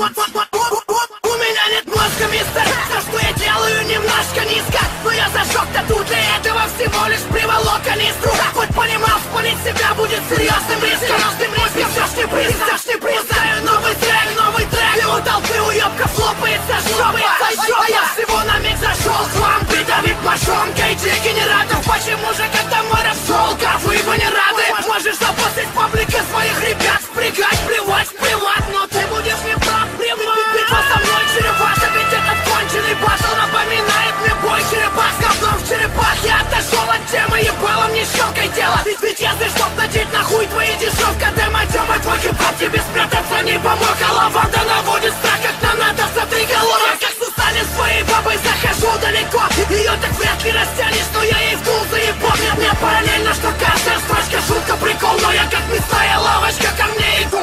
У меня нет мозга, мистер. То, что я делаю, немножко низко. Но я зажег тату, для этого всего лишь приволок канистру. Хоть понимал, спалить себя будет серьезным риском. Все ж не приз. Знаю новый трек. И у толпы уебков лопается жопа. А я всего на миг зашел к вам, придавив мошонкой дегенератов. Почему же, когда мой рэп шелка, вы его не рады? Можешь запустить паблика своих ребят, спрягать, плевать, но ты будешь не прав, битва со мной, черепаха, ведь этот конченый батл напоминает мне бой черепах с говном в черепах. Я отошел от темы, ебалом не щелкай дело. Ведь если чтоб надеть нахуй твои дешевка, демо, твой хип-хоп тебе спрятаться не помог. А лаванда наводит страх, как нам надо смотри голову. Я как сустанет своей бабой захожу далеко. Ее так вряд ли растянешь, но я ей вдул заебал. Мне параллельно, что каждая строчка шутка, прикол. Но я как мясная лавочка, ко мне иду.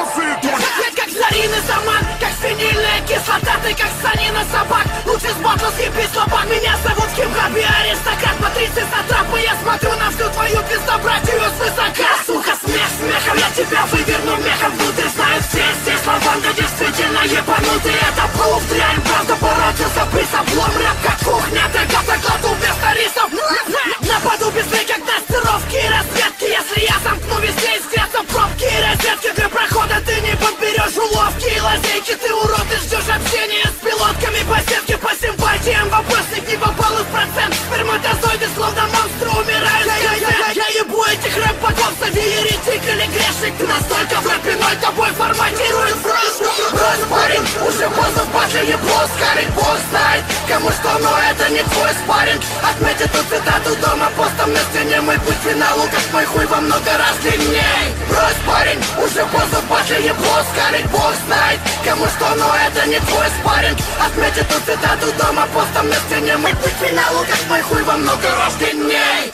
Как зарины заман, как свинильная кислота. Ты как санина собак, лучше с батла съебись слабак. Меня зовут в хип-хопе аристократ, матрицы сатрапы. Я смотрю на всю твою пиздобратью свысока. Сука, смехом, я тебя выверну мехом внутрь. Знаю все славанга действительно ебанутый. Это пруф, дрянь, правда породился при соблом. Рэп как кухня, ты кладу вместо рисов. Нападу без рекогностировки и разведки. Если я замкну везде, искрятся пробки и розетки. Для прохода ты не подберешь уловки и лазейки. Ты урод и ждешь общения с пилотками по сетке. По симпатиям вопросник не попал в процент. Сперматозоиды словно монстры умирают. Я ебу этих рэп-ботов, сови еретик или грешник. Ты настолько в рэпе ноль тобой форматирует брось, парень, уже поздно в батле ебло скарить. Бог знает, кому что, но это не твой спарринг. Отметь эту цитату дома постом на стене. Мой путь к финалу, как мой хуй, во много раз длинней. Брось, парень, уже поздно в батле ебло скарить. Бог знает, кому что, но это не твой спарринг. Отметь эту цитату дома постом на стене. Мой путь к финалу, как мой хуй, во много раз длинней.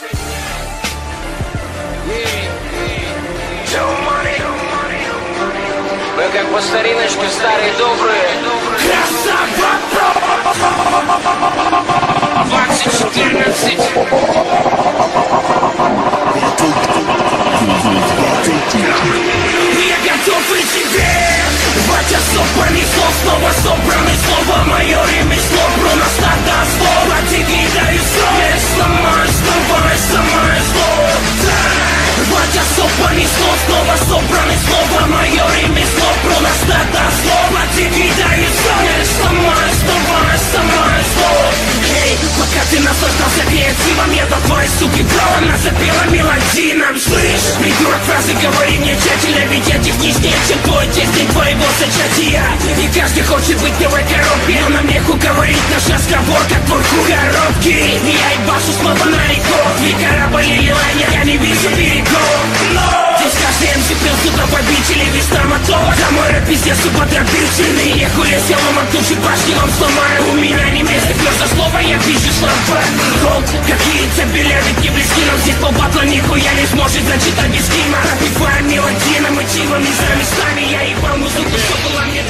Мы как по стариночке, старые добрые. Красава! 2014. Я готов идти вверх. 2 часа понесло, снова собраны слова. Мое ремесло, Бруно стада слова. Тебе даю сон, я сломаю, самое слово. 2 часа понесло, снова собраны слова. Мое ремесло, Бруно стада слова. Тебе даю сон, я сломаю, самое слово. Эй, пока ты наслаждался креативом, я дал твоей суке право на запела мелодином. Слышь, придурок, фразы говори мне тщательно, ведь я техничнее, чем твой тесть твоего сочатия. И каждый хочет быть первой коробкой, но на меху говорить наш разговор, как турку коробки. Я ебашу снова на рекорд, ведь корабль или лайнер, я не вижу берегов. Здесь каждый МС пил сюда побители, весь стоматолог. За мой рэп пиздец употребительный. Я хуя сел, ломан туши, башни вам сломаю. У меня не место, за слово я пищу слова. Холд, как яйца беля, ведь не близки, но здесь полбатла нихуя не сможет зачитать без грима. Пропивая мелодии, мотивами за местами. Я ебал музыку, что была мне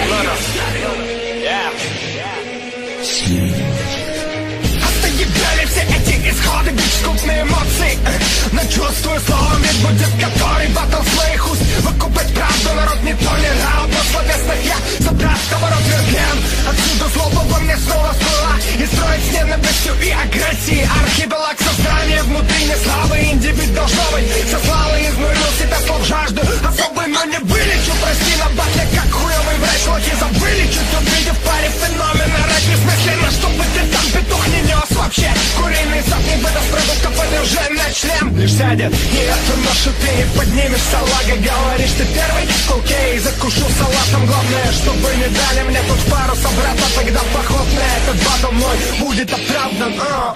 Остоебали все эти исходы, бить скупные эмоции. Но чувствую словом, ведь будет который батл своих уст. Выкупать правду народ не толерантно. Словесных я собрать товаров верген. Отсюда злоба во мне снова всплыла. И строить с ненавистью и агрессией. Архипелаг создания внутри не славы. Индивид должно быть со славой. Изнурил себя слов жажду особой, но не вылечу. Прости на батле, как хуёвый врач. Локи забыли, чуть увидев в паре феномена. Рэп бессмысленно, чтобы ты там петух не нес вообще. Куриный сад не выдаст продуктов, это уже на член. Лишь сядет, и эту ношу ты не поднимешь салага. Говоришь, ты первый, окей, закушу салатом. Главное, чтобы не дали мне тут пару обратно. Тогда поход на этот батл мой будет оправдан.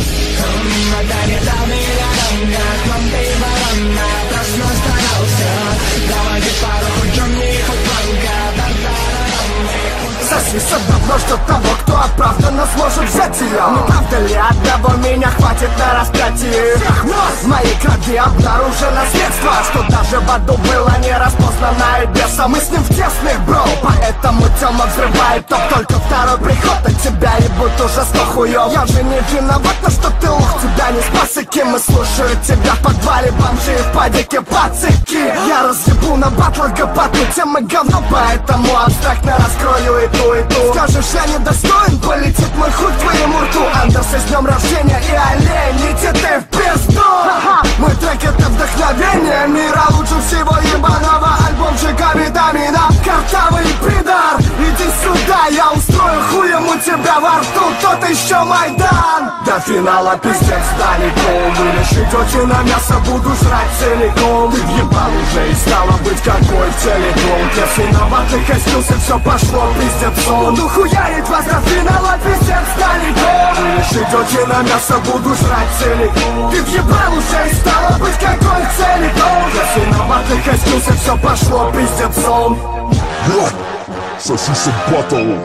Просто старался. Давайте пару, хоть Джонни, хоть Банка. Со Алиса давно ждет того, кто оправданно сможет взять ее. Не правда ли одного меня хватит на распятие? В моей крови обнаружено средство, что даже в аду было не распознано и бесом. Мы с ним в тесных, бро, поэтому Тёма взрывает топ. Только второй приход от тебя ебут уже 100 хуёв. Я же не виноват, но что ты лох, тебя не спас, и кем мы слушают тебя в подвале, бомжи и в падике пацики. Я разъебу на батлах гопоту, тема говно, поэтому абстрактно раскрою и ту. Скажешь, я недостоин, полетит мой хуй к твоему рту. Андерс, с днем рождения и олень, лети ты в пизду. Мой трек это вдохновение мира, лучше всего ебаного альбомчика витамина. Картавый пидор, иди сюда, я устрою хуем у тебя во рту тот еще Майдан. До финала пиздец далеко, вылечить очень на мясо, буду жрать целиком. Ты въебал уже и стало быть какой целиком. Для виноватых остился, все пошло пиздецом. Буду хуярить вас до финала, пиздец далеко. Вылечить очень на мясо, буду жрать целиком. Ты въебал уже и стало быть какой целиком. Для виноватых остился, все пошло пиздецом. Сосиса батл.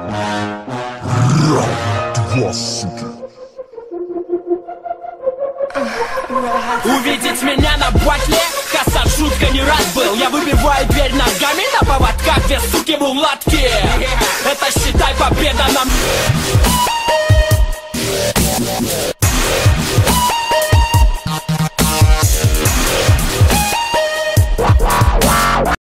Два, суки. Увидеть меня на батле, Хасан шутка не раз был. Я выбиваю дверь ногами на поводках, две суки в улатке. Это считай